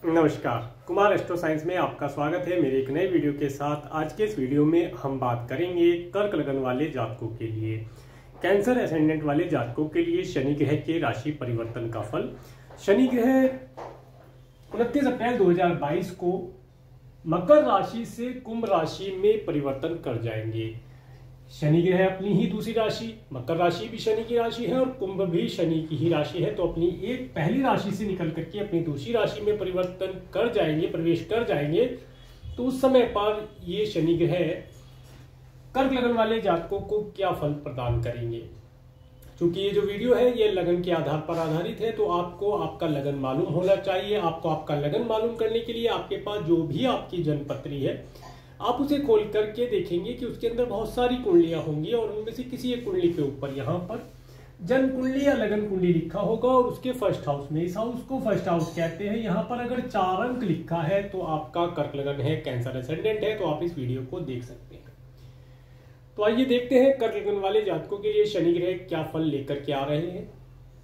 नमस्कार, Kumar astro science में आपका स्वागत है मेरे एक नए वीडियो के साथ। आज के इस वीडियो में हम बात करेंगे कर्क लगन वाले जातकों के लिए, कैंसर एसेंडेंट वाले जातकों के लिए शनि ग्रह के राशि परिवर्तन का फल। शनि ग्रह 29 अप्रैल 2022 को मकर राशि से कुंभ राशि में परिवर्तन कर जाएंगे। शनि ग्रह अपनी ही दूसरी राशि, मकर राशि भी शनि की राशि है और कुंभ भी शनि की ही राशि है, तो अपनी एक पहली राशि से निकल करके अपनी दूसरी राशि में परिवर्तन कर जाएंगे, प्रवेश कर जाएंगे। तो उस समय पर ये शनि ग्रह कर्क लगन वाले जातकों को क्या फल प्रदान करेंगे। क्योंकि ये जो वीडियो है ये लगन के आधार पर आधारित है, तो आपको आपका लगन मालूम होना चाहिए। आपको आपका लगन मालूम करने के लिए आपके पास जो भी आपकी जन्मपत्री है आप उसे खोल करके देखेंगे कि उसके अंदर बहुत सारी कुंडलियां होंगी और उनमें से किसी एक कुंडली के ऊपर यहाँ पर जन्म कुंडली या लगन कुंडली लिखा होगा और उसके फर्स्ट हाउस में, इस हाउस को फर्स्ट हाउस कहते हैं। यहाँ पर अगर 4 अंक लिखा है तो आपका कर्क लगन है, कैंसर एसेंडेंट है, तो आप इस वीडियो को देख सकते हैं। तो आइए देखते हैं कर्क लगन वाले जातकों के लिए शनि ग्रह क्या फल लेकर के आ रहे हैं।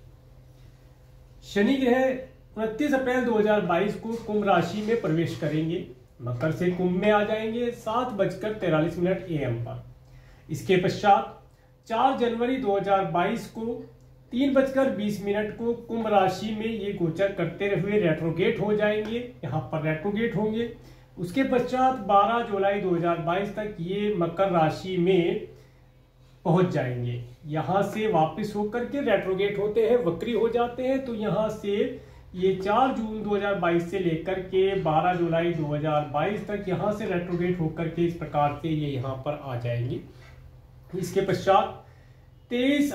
शनि ग्रह 29 अप्रैल 2022 को कुंभ राशि में प्रवेश करेंगे, मकर से कुंभ में आ जाएंगे 7:43 AM पर। इसके पश्चात 4 जनवरी 2022 को 3:20 को कुंभ राशि में ये गोचर करते हुए रेट्रोगेट हो जाएंगे, यहाँ पर रेट्रोगेट होंगे। उसके पश्चात 12 जुलाई 2022 तक ये मकर राशि में पहुंच जाएंगे। यहाँ से वापस होकर के रेट्रोगेट होते हैं, वक्री हो जाते हैं। तो यहाँ से ये 4 जून 2022 से लेकर के 12 जुलाई 2022 तक यहाँ से रेट्रोगेट होकर के इस प्रकार से ये यहाँ पर आ जाएंगे। इसके पश्चात 23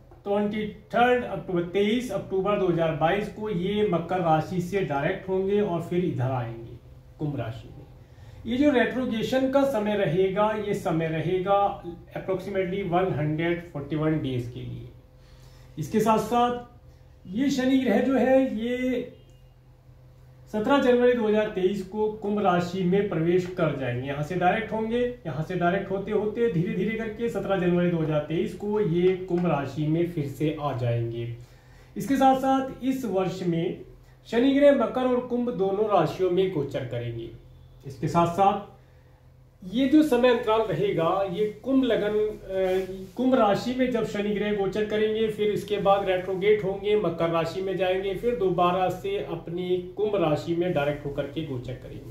अक्टूबर 2022 को ये मकर राशि से डायरेक्ट होंगे और फिर इधर आएंगे कुंभ राशि में। ये जो रेट्रोगेशन का समय रहेगा, ये समय रहेगा अप्रोक्सीमेटली 141 डेज के लिए। इसके साथ साथ ये शनि ग्रह जो है ये 17 जनवरी 2023 को कुंभ राशि में प्रवेश कर जाएंगे। यहाँ से डायरेक्ट होंगे, यहाँ से डायरेक्ट होते होते धीरे धीरे करके 17 जनवरी 2023 को ये कुंभ राशि में फिर से आ जाएंगे। इसके साथ साथ इस वर्ष में शनि ग्रह मकर और कुंभ दोनों राशियों में गोचर करेंगे। इसके साथ साथ ये जो समय अंतराल रहेगा, ये कुंभ राशि में जब शनि ग्रह गोचर करेंगे, फिर इसके बाद रेट्रोगेट होंगे, मकर राशि में जाएंगे, फिर दोबारा से अपनी कुंभ राशि में डायरेक्ट होकर के गोचर करेंगे।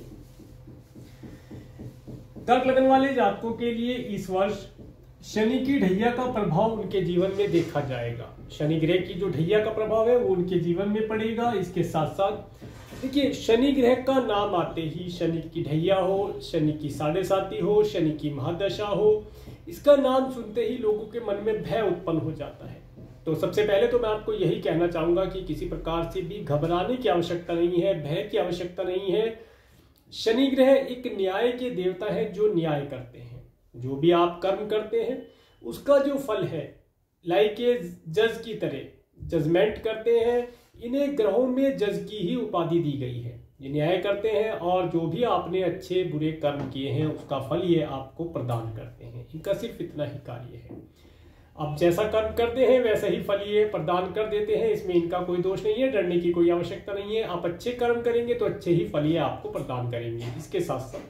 कर्क लगन वाले जातकों के लिए इस वर्ष शनि की ढैया का प्रभाव उनके जीवन में देखा जाएगा। शनि ग्रह की जो ढैया का प्रभाव है वो उनके जीवन में पड़ेगा। इसके साथ साथ देखिए, शनि ग्रह का नाम आते ही शनि की ढैया हो, शनि की 7.5 हो, शनि की महादशा हो, इसका नाम सुनते ही लोगों के मन में भय उत्पन्न हो जाता है। तो सबसे पहले तो मैं आपको यही कहना चाहूंगा कि किसी प्रकार से भी घबराने की आवश्यकता नहीं है, भय की आवश्यकता नहीं है। शनि ग्रह एक न्याय के देवता है जो न्याय करते हैं। जो भी आप कर्म करते हैं उसका जो फल है, लाइक ए जज की तरह जजमेंट करते हैं। इन्हें ग्रहों में जज की ही उपाधि दी गई है। ये न्याय करते हैं और जो भी आपने अच्छे बुरे कर्म किए हैं उसका फल ये आपको प्रदान करते हैं। इनका सिर्फ इतना ही कार्य है। आप जैसा कर्म करते हैं वैसा ही फल ये प्रदान कर देते हैं, इसमें इनका कोई दोष नहीं है, डरने की कोई आवश्यकता नहीं है। आप अच्छे कर्म करेंगे तो अच्छे ही फल ये आपको प्रदान करेंगे। इसके साथ साथ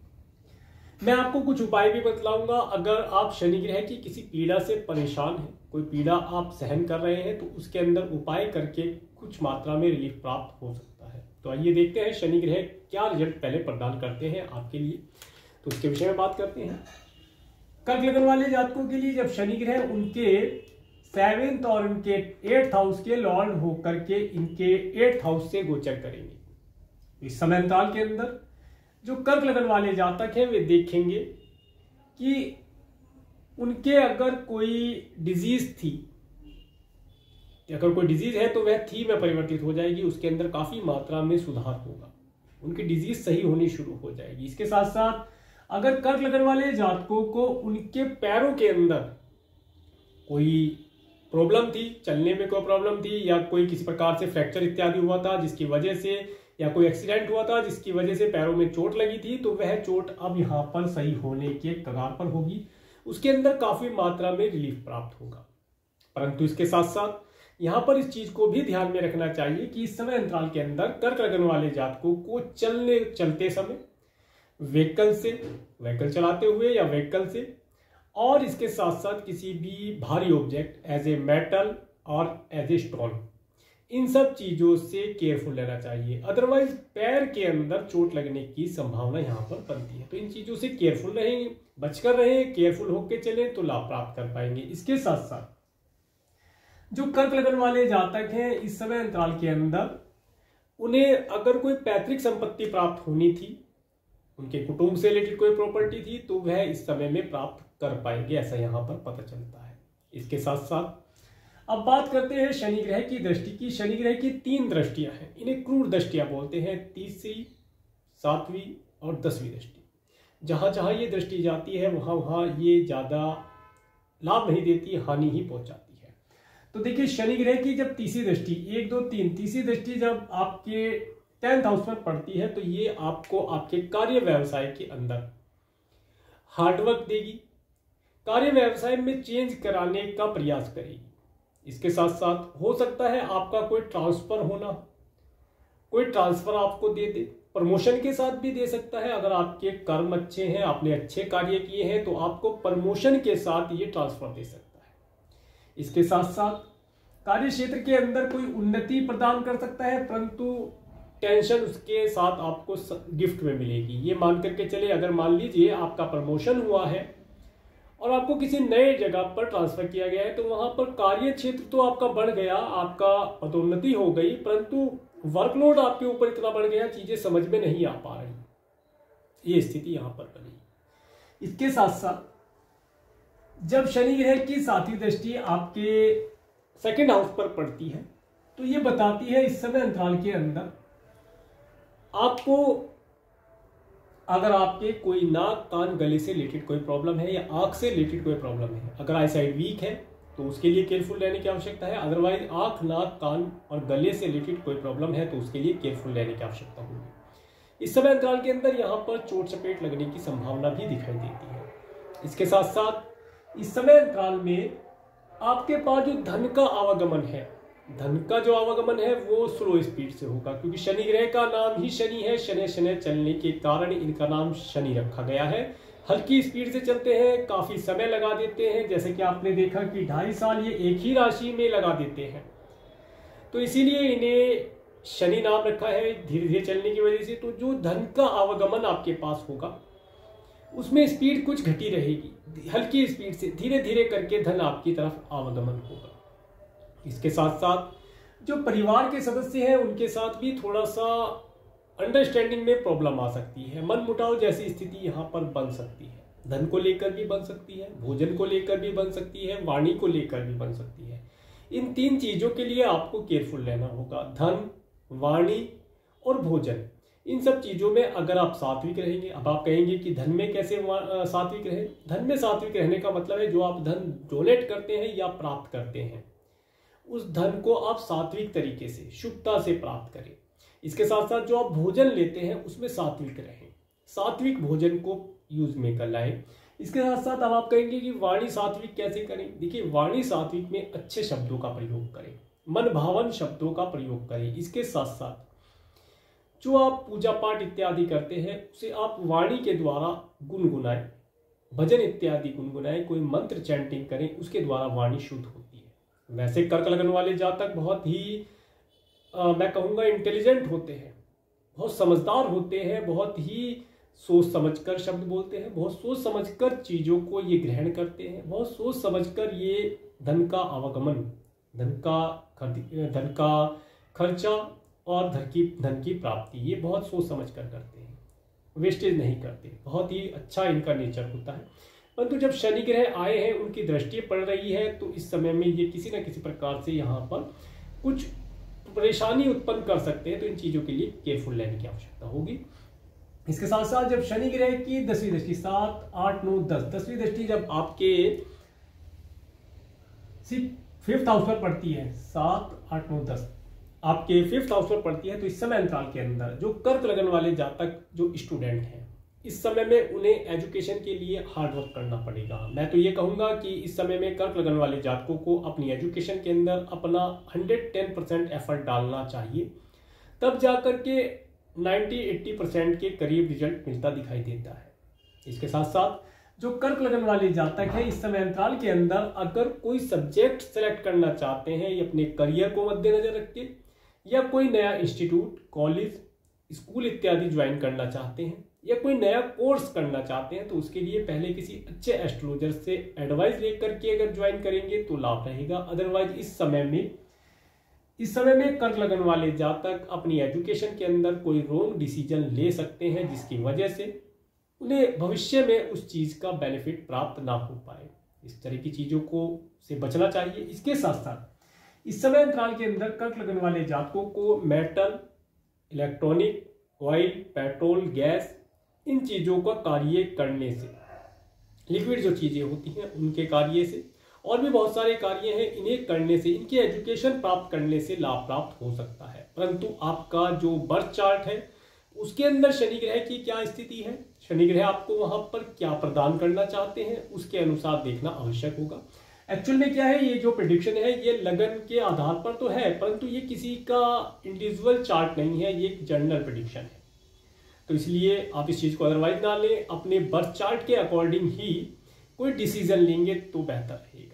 मैं आपको कुछ उपाय भी बतलाऊंगा। अगर आप शनि ग्रह की किसी पीड़ा से परेशान हैं, कोई पीड़ा आप सहन कर रहे हैं, तो उसके अंदर उपाय करके कुछ मात्रा में रिलीफ प्राप्त हो सकता है। तो आइए देखते हैं शनि ग्रह क्या रिजल्ट पहले प्रदान करते हैं आपके लिए, तो उसके विषय में बात करते हैं। कर्क लगन वाले जातकों के लिए जब शनि ग्रह उनके 7th और उनके 8th हाउस के लॉर्ड होकर के इनके 8th हाउस से गोचर करेंगे, इस समय अंतराल के अंदर जो कर्क लगन वाले जातक हैं वे देखेंगे कि उनके अगर कोई डिजीज थी, अगर कोई डिजीज है तो वह थी में परिवर्तित हो जाएगी, उसके अंदर काफी मात्रा में सुधार होगा, उनकी डिजीज सही होनी शुरू हो जाएगी। इसके साथ साथ अगर कर्क लगन वाले जातकों को उनके पैरों के अंदर कोई प्रॉब्लम थी, चलने में कोई प्रॉब्लम थी, या कोई किसी प्रकार से फ्रैक्चर इत्यादि हुआ था जिसकी वजह से, या कोई एक्सीडेंट हुआ था जिसकी वजह से पैरों में चोट लगी थी, तो वह चोट अब यहाँ पर सही होने के कगार पर होगी। उसके अंदर काफी मात्रा में रिलीफ प्राप्त होगा। परंतु इसके साथ साथ यहाँ पर इस चीज को भी ध्यान में रखना चाहिए कि इस समय अंतराल के अंदर कर्क लगन वाले जातकों को चलते समय व्हीकल चलाते हुए या व्हीकल से, और इसके साथ साथ किसी भी भारी ऑब्जेक्ट एज ए मेटल और एज ए स्टोन, इन सब चीजों से केयरफुल रहना चाहिए। अदरवाइज पैर के अंदर चोट लगने की संभावना यहाँ पर बनती है। तो इन चीजों से केयरफुल रहें, बचकर रहें, केयरफुल होकर चलें तो लाभ प्राप्त कर पाएंगे। इसके साथ साथ जो कर्क लगन वाले जातक हैं इस समय अंतराल के अंदर, उन्हें अगर कोई पैतृक संपत्ति प्राप्त होनी थी, उनके कुटुंब से रिलेटेड कोई प्रॉपर्टी थी, तो वह इस समय में प्राप्त कर पाएंगे, ऐसा यहाँ पर पता चलता है। इसके साथ साथ अब बात करते हैं शनि ग्रह की दृष्टि की। शनि ग्रह की 3 दृष्टियां हैं, इन्हें क्रूर दृष्टियां बोलते हैं। 3री, 7वीं और 10वीं दृष्टि। जहां जहां ये दृष्टि जाती है वहां वहां ये ज्यादा लाभ नहीं देती, हानि ही पहुंचाती है। तो देखिए शनि ग्रह की जब तीसरी दृष्टि, 1 2 3 तीसरी दृष्टि जब आपके 10th हाउस पर पड़ती है तो ये आपको आपके कार्य व्यवसाय के अंदर हार्डवर्क देगी, कार्य व्यवसाय में चेंज कराने का प्रयास करेगी। इसके साथ साथ हो सकता है आपका कोई ट्रांसफर होना, कोई ट्रांसफर आपको दे दे, प्रमोशन के साथ भी दे सकता है। अगर आपके कर्म अच्छे हैं, आपने अच्छे कार्य किए हैं तो आपको प्रमोशन के साथ ये ट्रांसफर दे सकता है। इसके साथ साथ कार्य क्षेत्र के अंदर कोई उन्नति प्रदान कर सकता है, परंतु टेंशन उसके साथ आपको गिफ्ट में मिलेगी। ये मान करके चले, अगर मान लीजिए आपका प्रमोशन हुआ है और आपको किसी नए जगह पर ट्रांसफर किया गया है, तो वहां पर कार्य क्षेत्र तो आपका बढ़ गया, आपका पदोन्नति हो गई, परंतु वर्कलोड आपके ऊपर इतना बढ़ गया, चीजें समझ में नहीं आ पा रही, ये स्थिति यहां पर बनी। इसके साथ साथ जब शनि ग्रह की 7वीं दृष्टि आपके 2nd हाउस पर पड़ती है तो ये बताती है इस समय अंतराल के अंदर आपको, अगर आपके कोई नाक कान गले से रिलेटेड कोई प्रॉब्लम है या आंख से रिलेटेड कोई प्रॉब्लम है, अगर आई साइड वीक है तो उसके लिए केयरफुल रहने की आवश्यकता है। अदरवाइज आंख, नाक, कान और गले से रिलेटेड कोई प्रॉब्लम है तो उसके लिए केयरफुल रहने की आवश्यकता होगी। इस समय अंतराल के अंदर यहाँ पर चोट चपेट लगने की संभावना भी दिखाई देती है। इसके साथ साथ इस समय अंतराल में आपके पास जो धन का आवागमन है, धन का जो आवागमन है वो स्लो स्पीड से होगा, क्योंकि शनि ग्रह का नाम ही शनि है। शनि शनि चलने के कारण इनका नाम शनि रखा गया है। हल्की स्पीड से चलते हैं, काफी समय लगा देते हैं, जैसे कि आपने देखा कि 2.5 साल ये एक ही राशि में लगा देते हैं, तो इसीलिए इन्हें शनि नाम रखा है धीरे धीरे चलने की वजह से। तो जो धन का आवागमन आपके पास होगा उसमें स्पीड कुछ घटी रहेगी, हल्की स्पीड से धीरे धीरे करके धन आपकी तरफ आवागमन होगा। इसके साथ साथ जो परिवार के सदस्य हैं उनके साथ भी थोड़ा सा अंडरस्टैंडिंग में प्रॉब्लम आ सकती है, मन मुटाव जैसी स्थिति यहाँ पर बन सकती है। धन को लेकर भी बन सकती है, भोजन को लेकर भी बन सकती है, वाणी को लेकर भी बन सकती है। इन 3 चीजों के लिए आपको केयरफुल रहना होगा, धन, वाणी और भोजन। इन सब चीजों में अगर आप सात्विक रहेंगे, अब आप कहेंगे कि धन में कैसे सात्विक रहे। धन में सात्विक रहने का मतलब है जो आप धन डोनेट करते हैं या प्राप्त करते हैं उस धन को आप सात्विक तरीके से, शुद्धता से प्राप्त करें। इसके साथ साथ जो आप भोजन लेते हैं उसमें सात्विक रहें, सात्विक भोजन को यूज में कर लाएं। इसके साथ साथ अब आप कहेंगे कि वाणी सात्विक कैसे करें। देखिए वाणी सात्विक में अच्छे शब्दों का प्रयोग करें, मन भावन शब्दों का प्रयोग करें। इसके साथ साथ जो आप पूजा पाठ इत्यादि करते हैं उसे आप वाणी के द्वारा गुनगुनाएं, भजन इत्यादि गुनगुनाएं, कोई मंत्र चैंटिंग करें, उसके द्वारा वाणी शुद्ध होती है। वैसे कर्क लगन वाले जातक बहुत ही मैं कहूँगा इंटेलिजेंट होते हैं, बहुत समझदार होते हैं, बहुत ही सोच समझकर शब्द बोलते हैं, बहुत सोच समझकर चीज़ों को ये ग्रहण करते हैं, बहुत सोच समझकर ये धन का आवागमन, धन का खर्चा और धन की प्राप्ति ये बहुत सोच समझ कर करते हैं, वेस्टेज नहीं करते। बहुत ही अच्छा इनका नेचर होता है। परंतु जब शनि ग्रह आए हैं, उनकी दृष्टि पड़ रही है, तो इस समय में ये किसी न किसी प्रकार से यहाँ पर कुछ परेशानी उत्पन्न कर सकते हैं। तो इन चीजों के लिए केयरफुल रहने की आवश्यकता होगी। इसके साथ साथ जब शनि ग्रह की 10वीं दृष्टि 7, 8, 9, 10 10वीं दृष्टि जब आपके 5th हाउस पर पड़ती है, 7, 8, 9, 10 आपके 5th हाउस पर पड़ती है, तो इस समय अंतराल के अंदर जो कर्क लगन वाले जातक जो स्टूडेंट हैं इस समय में उन्हें एजुकेशन के लिए हार्ड वर्क करना पड़ेगा। मैं तो ये कहूँगा कि इस समय में कर्क लगन वाले जातकों को अपनी एजुकेशन के अंदर अपना 110% एफर्ट डालना चाहिए, तब जाकर के 90-80% के करीब रिजल्ट मिलता दिखाई देता है। इसके साथ साथ जो कर्क लगन वाले जातक हैं, इस समय अंतराल के अंदर अगर कोई सब्जेक्ट सेलेक्ट करना चाहते हैं या अपने करियर को मद्देनजर रख के, या कोई नया इंस्टीट्यूट, कॉलेज, स्कूल इत्यादि ज्वाइन करना चाहते हैं या कोई नया कोर्स करना चाहते हैं, तो उसके लिए पहले किसी अच्छे एस्ट्रोलॉजर से एडवाइस लेकर के अगर ज्वाइन करेंगे तो लाभ रहेगा। अदरवाइज इस समय में कर्क लगन वाले जातक अपनी एजुकेशन के अंदर कोई रॉन्ग डिसीजन ले सकते हैं, जिसकी वजह से उन्हें भविष्य में उस चीज का बेनिफिट प्राप्त ना हो पाए। इस तरह की चीजों को से बचना चाहिए। इसके साथ साथ इस समय अंतराल के अंदर कर्क लगन वाले जातकों को metal, electronic, oil, petrol, gas, इन चीजों का कार्य करने से, लिक्विड जो चीजें होती हैं उनके कार्य से, और भी बहुत सारे कार्य हैं, इन्हें करने से, इनकी एजुकेशन प्राप्त करने से लाभ प्राप्त हो सकता है। परंतु आपका जो बर्थ चार्ट है उसके अंदर शनि ग्रह की क्या स्थिति है, शनि ग्रह आपको वहां पर क्या प्रदान करना चाहते हैं, उसके अनुसार देखना आवश्यक होगा। एक्चुअल में क्या है, ये जो प्रेडिक्शन है ये लगन के आधार पर तो है, परंतु ये किसी का इंडिविजुअल चार्ट नहीं है, ये एक जनरल प्रेडिक्शन है। तो इसलिए आप इस चीज को अदरवाइज ना लें, अपने बर्थ चार्ट के अकॉर्डिंग ही कोई डिसीजन लेंगे तो बेहतर रहेगा।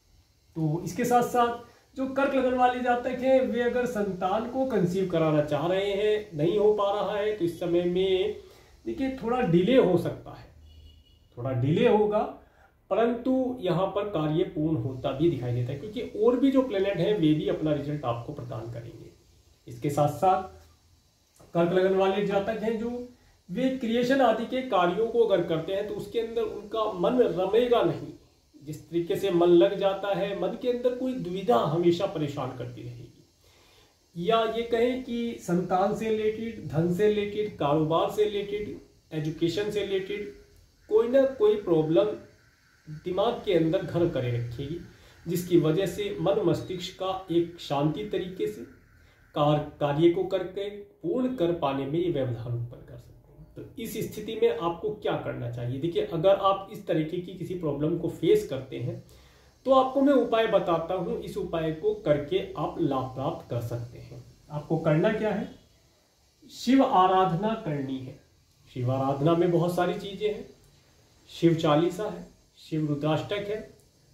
तो इसके साथ साथ जो कर्क लगन वाले जातक हैं, वे अगर संतान को कंसीव कराना चाह रहे हैं, नहीं हो पा रहा है, तो इस समय में देखिए थोड़ा डिले हो सकता है, थोड़ा डिले होगा, परंतु यहाँ पर कार्य पूर्ण होता भी दिखाई देता है, क्योंकि और भी जो प्लेनेट हैं वे भी अपना रिजल्ट आपको प्रदान करेंगे। इसके साथ साथ कर्क लगन वाले जातक हैं जो वे क्रिएशन आदि के कार्यों को अगर करते हैं तो उसके अंदर उनका मन रमेगा नहीं। जिस तरीके से मन लग जाता है, मन के अंदर कोई दुविधा हमेशा परेशान करती रहेगी। या ये कहें कि संतान से रिलेटेड, धन से रिलेटेड, कारोबार से रिलेटेड, एजुकेशन से रिलेटेड कोई ना कोई प्रॉब्लम दिमाग के अंदर घर करे रखेगी, जिसकी वजह से मन मस्तिष्क का एक शांति तरीके से कार्य को करके पूर्ण कर पाने में ये व्यवधान उत्पन्न कर सकते हैं। तो इस स्थिति में आपको क्या करना चाहिए? देखिए, अगर आप इस तरीके की किसी प्रॉब्लम को फेस करते हैं तो आपको मैं उपाय बताता हूं, इस उपाय को करके आप लाभ प्राप्त कर सकते हैं। आपको करना क्या है? शिव आराधना करनी है। शिव आराधना में बहुत सारी चीजें हैं, शिव चालीसा है, शिव रुद्राष्टक है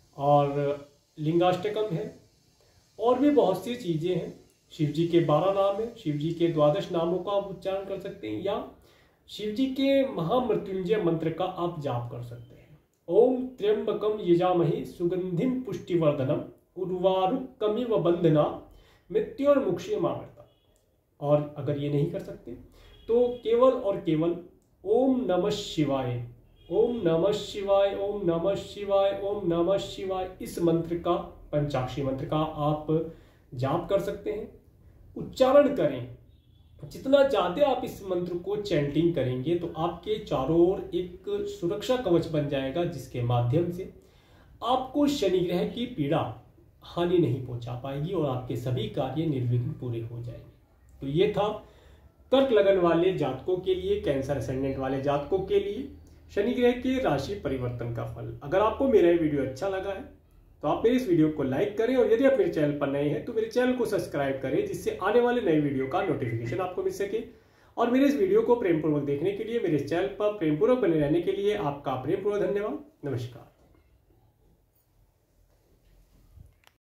और लिंगाष्टकम है, और भी बहुत सी चीजें हैं। शिव जी के 12 नाम है, शिव जी के 12 नामों का आप उच्चारण कर सकते हैं, या शिव जी के महामृत्युंजय मंत्र का आप जाप कर सकते हैं। ओम त्र्यंबकम यजामहे सुगंधिम पुष्टिवर्धनम उर्वारुकमिव बंधना मृत्योर्मुक्षयमामृता। और अगर ये नहीं कर सकते तो केवल और केवल ओम नमः शिवाय, ओम नमः शिवाय, ओम नमः शिवाय, ओम नमः शिवाय, इस मंत्र का, पंचाक्षरी मंत्र का आप जाप कर सकते हैं, उच्चारण करें। जितना ज्यादा आप इस मंत्र को चैंटिंग करेंगे तो आपके चारों ओर एक सुरक्षा कवच बन जाएगा, जिसके माध्यम से आपको शनि ग्रह की पीड़ा हानि नहीं पहुंचा पाएगी और आपके सभी कार्य निर्विघ्न पूरे हो जाएंगे। तो ये था कर्क लगन वाले जातकों के लिए, कैंसर असेंडेंट वाले जातकों के लिए शनि ग्रह के राशि परिवर्तन का फल। अगर आपको मेरा ये वीडियो अच्छा लगा है तो आप मेरे इस वीडियो को लाइक करें, और यदि आप मेरे चैनल पर नए हैं तो मेरे चैनल को सब्सक्राइब करें, जिससे आने वाले नए वीडियो का नोटिफिकेशन आपको मिल सके। और मेरे इस वीडियो को प्रेमपूर्वक देखने के लिए, मेरे चैनल पर प्रेमपूर्वक बने रहने के लिए आपका प्रेमपूर्वक धन्यवाद। नमस्कार।